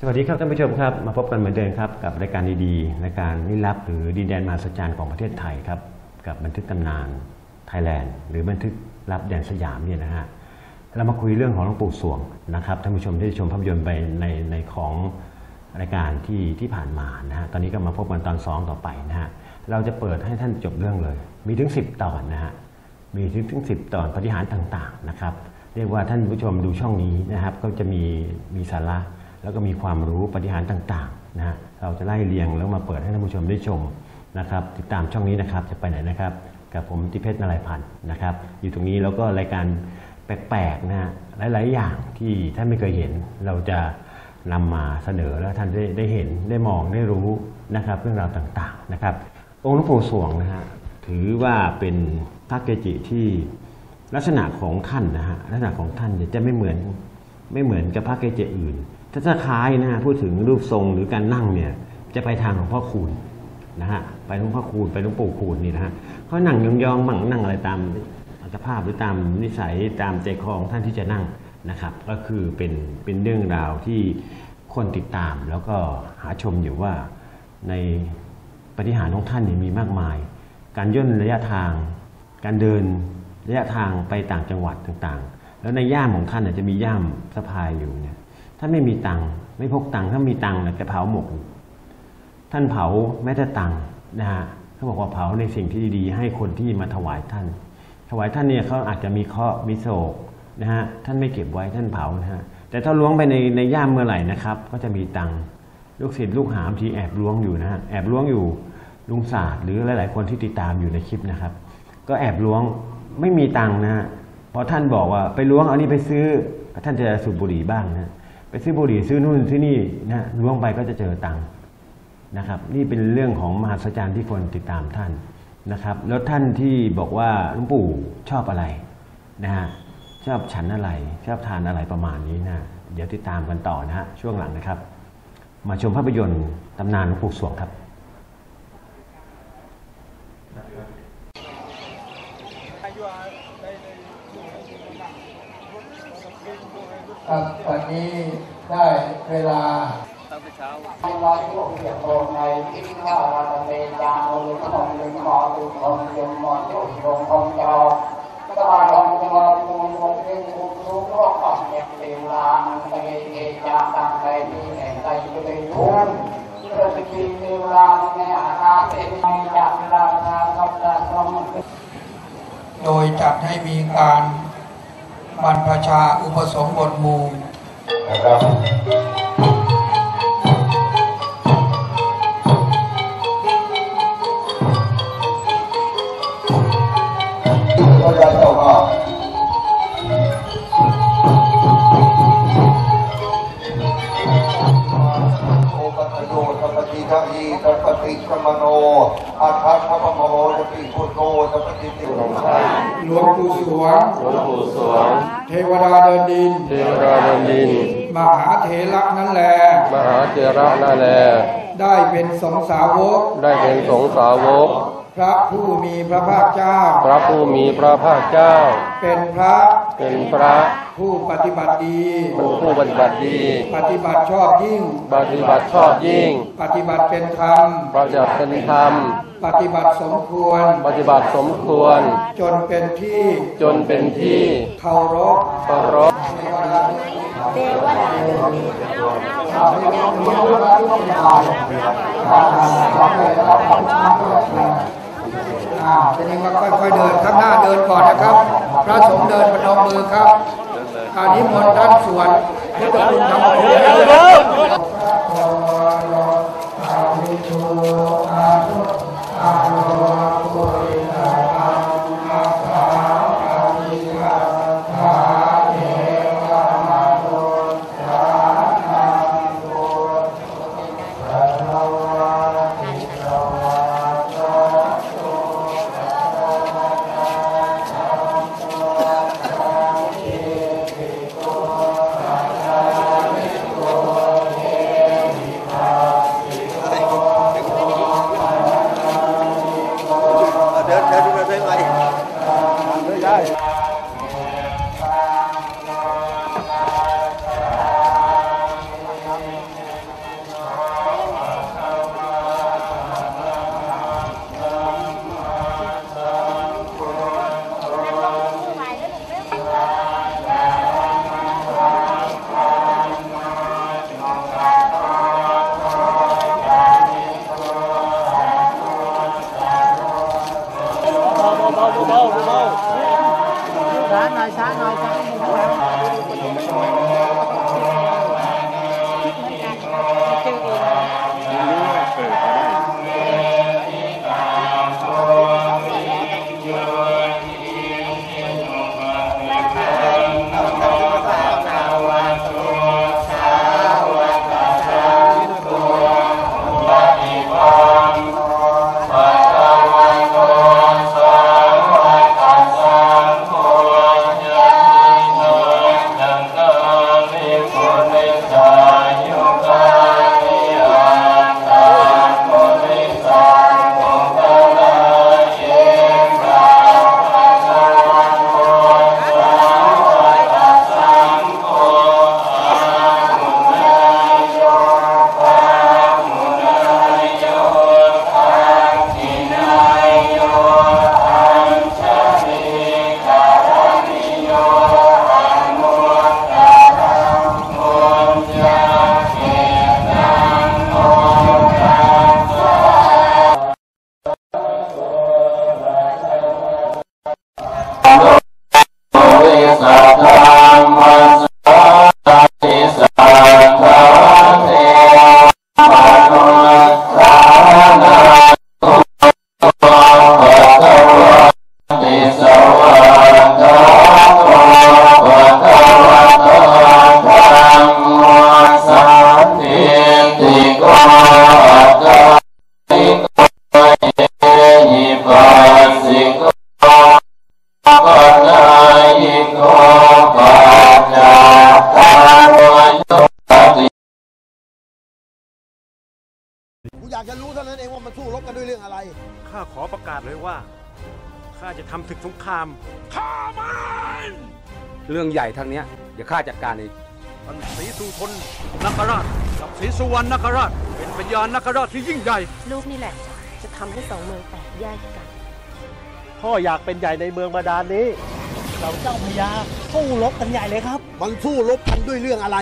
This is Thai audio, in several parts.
สวัสดีครับท่านผู้ชมครับมาพบกันเหมือนเดิมครับกับรายการดีๆรายการลี้ลับหรือดินแดนมหัศจรรย์ของประเทศไทยครับกับบันทึกตำนานไทยแลนด์หรือบันทึกลับแดนสยามเนี่ยนะฮะเรามาคุยเรื่องของหลวงปู่สวงนะครับท่านผู้ชมได้ชมภาพยนตร์ไปในของรายการที่ผ่านมานะฮะตอนนี้ก็มาพบกันตอน2ต่อไปนะฮะเราจะเปิดให้ท่านจบเรื่องเลยมีถึง10ตอนนะฮะมีถึง10ตอนปฏิหารต่างๆนะครับเรียกว่าท่านผู้ชมดูช่องนี้นะครับก็จะมีสาระแล้วก็มีความรู้ปฏิหารต่างๆนะฮะเราจะไล่เรียงแล้วมาเปิดให้ท่านผู้ชมได้ชมนะครับติดตามช่องนี้นะครับจะไปไหนนะครับกับผมติเพชรนรัยพันธ์นะครับอยู่ตรงนี้แล้วก็รายการแปลกๆนะฮะหลายๆอย่างที่ท่านไม่เคยเห็นเราจะนำมาเสนอแล้วท่านได้เห็นได้มองได้รู้นะครับเรื่องราวต่างๆนะครับองค์หลวงปู่สวงนะฮะถือว่าเป็นพระเกจิที่ลักษณะของท่านนะฮะลักษณะของท่านจะไม่เหมือนกับพระเกจิอื่นถ้าคล้ายนะฮะพูดถึงรูปทรงหรือการนั่งเนี่ยจะไปทางของพ่อคูณนะฮะไปหลวงพ่อคูณไปหลวงปู่คูณนี่นะฮะเขานั่งยองๆมั่งนั่งอะไรตามอัตภาพหรือตามนิสัยตามใจคอของท่านที่จะนั่งนะครับก็คือเป็นเรื่องราวที่คนติดตามแล้วก็หาชมอยู่ว่าในปฏิหารของท่านมีมากมายการย่นระยะทางการเดินระยะทางไปต่างจังหวัดต่างๆแล้วในย่ามของท่านจะมีย่ามสะพายอยู่เนี่ยท่านไม่มีตังค์ไม่พกตังค์ถ้ามีตังค์จะเผาหมกท่านเผาแม้แต่ตังค์นะฮะเขาบอกว่าเผาในสิ่งที่ดีๆให้คนที่มาถวายท่านเนี่ยเขาอาจจะมีเคราะห์มีโศกนะฮะท่านไม่เก็บไว้ท่านเผานะฮะแต่ถ้าล้วงไปในย่ามเมื่อไหร่นะครับก็จะมีตังค์ลูกศิษย์ลูกหาที่แอบล้วงอยู่นะฮะแอบล้วงอยู่ลุงศาสตร์หรือหลายๆคนที่ติดตามอยู่ในคลิปนะครับก็แอบล้วงไม่มีตังค์นะฮะพอท่านบอกว่าไปล้วงเอานี่ไปซื้อท่านจะสูบบุหรี่บ้างนะไปซื้อบุหรี่ซื้อนู่นซื้อนี่นะล้วงไปก็จะเจอตังค์นะครับนี่เป็นเรื่องของมหัศจรรย์ที่คนติดตามท่านนะครับแล้วท่านที่บอกว่าหลวงปู่ชอบอะไรนะฮะชอบฉันอะไรชอบทานอะไรประมาณนี้นะเดี๋ยวติดตามกันต่อนะฮะช่วงหลังนะครับมาชมภาพยนตร์ตำนานหลวงปู่สวงครับครับวันนี้ได้เวลาในวันที่6เดือนโทในที่ว่าเราจะเดินทางโดยขนมเป็นหมอดูคนเดินหมอที่อบรมคนเจ้าตลาดองจังหวัดภูมิภาคเป็นผู้รู้โลกปัจจุบันเวลาในเอจาตังใจที่แห่งใจจะได้รู้เพื่อสกิลเวลาในอาณาเป็นในจากเวลาทางกับการสมโดยจัดให้มีการบรรพชาอุปสมบทหมู่นะครับก็จะเจ้าภาพโอปัตโยสัพพติทะอีสัพพติสมโนอาทัพพะโมโหจะปีพุทโธสัพพติติหลวงปู่สวงเทวดาเดินดินมหาเถระนั่นแหละได้เป็นสงฆ์สาวกพระผู้มีพระภาคเจ้าเป็นพระผู้ปฏิบัติดีปฏิบัติชอบยิ่งปฏิบัติเป็นธรรมปฏิบัติสมควรจนเป็นที่เคารพเทวดาทีนี้ว่าค่อยๆเดินข้างหน้าเดินก่อนนะครับพระสงฆ์เดินพนมมือครับนิมนต์ท่านสวดพุทธคุณธรรมากจะรู้เท่านั้นเองว่ามันสู้รบกันด้วยเรื่องอะไรข้าขอประกาศเลยว่าข้าจะทำศึกสงครามฆ่ามันเรื่องใหญ่ทางเนี้ยเดี๋ยวข้าจัดการเองท่านศรีสุทนนคราชกับศรีสุวรรณนคราชเป็นพญานคราชที่ยิ่งใหญ่ลูกนี่แหละจะทำให้สองเมืองแตกแยกกันพ่ออยากเป็นใหญ่ในเมืองบาดาลนี้เราเจ้าพญาสู้รบกันใหญ่เลยครับมันสู้รบกันด้วยเรื่องอะไร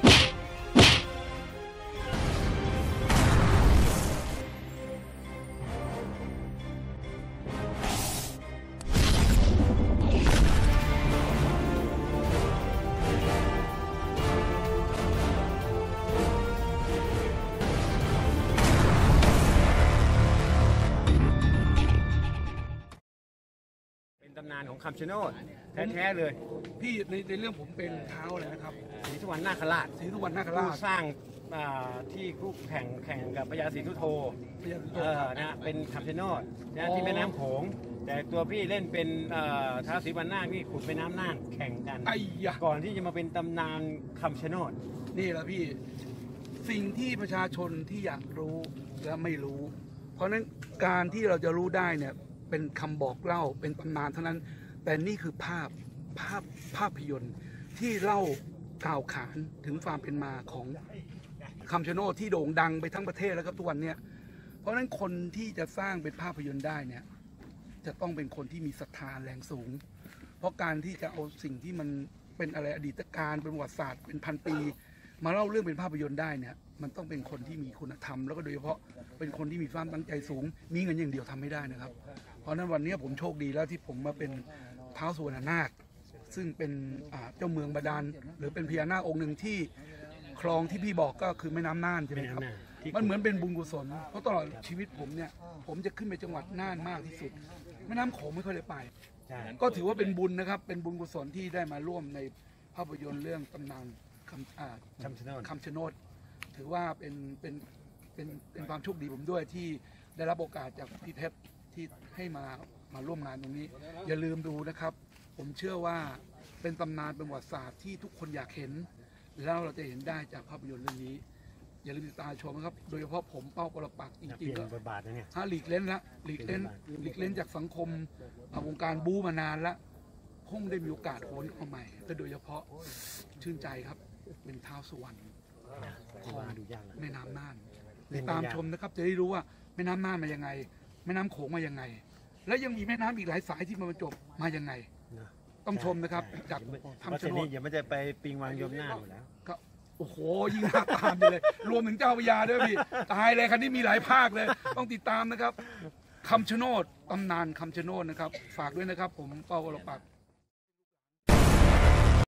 ตำนานของคำชะโนดแท้ๆเลยพี่ในเรื่องผมเป็นเท้าเลยนะครับศรีสุวรรณนาคราชศรีสุวรรณนาคราชผู้สร้างที่คู่แข่งกับพญาศรีสุโธนะเป็นคำชะโนดนะที่แม่น้ำโขงแต่ตัวพี่เล่นเป็นท้าวศรีวรรณนาคที่ขุดแม่น้ำน่านแข่งกันก่อนที่จะมาเป็นตำนานคำชะโนดนี่แหละพี่สิ่งที่ประชาชนที่อยากรู้และไม่รู้เพราะฉะนั้นการที่เราจะรู้ได้เนี่ยเป็นคำบอกเล่าเป็นตำนานเท่านั้นแต่นี่คือภาพยนตร์ที่เล่ากล่าวขานถึงความเป็นมาของคำชะโนดที่โด่งดังไปทั้งประเทศแล้วครับทุกวันนี้เพราะฉะนั้นคนที่จะสร้างเป็นภาพยนตร์ได้เนี่ยจะต้องเป็นคนที่มีศรัทธาแรงสูงเพราะการที่จะเอาสิ่งที่มันเป็นอะไรอดีตการเป็นประวัติศาสตร์เป็นพันปีมาเล่าเรื่องเป็นภาพยนตร์ได้เนี่ยมันต้องเป็นคนที่มีคุณธรรมแล้วก็โดยเฉพาะเป็นคนที่มีความตั้งใจสูงมีเงินอย่างเดียวทำไม่ได้นะครับเพราะนั้นวันนี้ผมโชคดีแล้วที่ผมมาเป็นท้าวสุวรรณนาคซึ่งเป็นเจ้าเมืองบาดาลหรือเป็นพญานาคองค์หนึ่งที่คลองที่พี่บอกก็คือแม่น้ำน่านใช่ไหมครับมันเหมือนเป็นบุญกุศลเพราะตลอดชีวิตผมเนี่ยผมจะขึ้นไปจังหวัดน่านมากที่สุดแม่น้ำโขงไม่ค่อยได้ไปก็ถือว่าเป็นบุญนะครับเป็นบุญกุศลที่ได้มาร่วมในภาพยนตร์เรื่องตำนานคำชะโนดถือว่าเป็นความโชคดีผมด้วยที่ได้รับโอกาสจากพี่เพชรที่ให้มาร่วมงานตรงนี้อย่าลืมดูนะครับผมเชื่อว่าเป็นตำนานเป็นประวัติศาสตร์ที่ทุกคนอยากเห็นแล้วเราจะเห็นได้จากภาพยนตร์เรื่องนี้อย่าลืมติดตามชมนะครับโดยเฉพาะผมเป้าปรปักษ์จริงๆก็ถ้าหลีกเล่นจากสังคมวงการบู๊มานานแล้วคงได้มีโอกาสโหนเข้าใหม่และโดยเฉพาะชื่นใจครับเป็นท้าวสุวรรณของแม่น้ำน่านติดตามชมนะครับจะได้รู้ว่าแม่น้ำน่านมายังไงแม่น้ำโขงมายังไงและยังมีแม่น้ำอีกหลายสายที่มาบรรจบมายังไงต้องชมนะครับจากทำชนอย่าไม่จะไปปิงวางยมหน้าอยู่แล้วก็โอ้โหยิ่งน่าตามเลยรวมถึงเจ้าพญาด้วยพี่ตายเลยคันนี้มีหลายภาคเลยต้องติดตามนะครับคำชะโนดตำนานคำชะโนดนะครับฝากด้วยนะครับผมเป้าวรปักษ์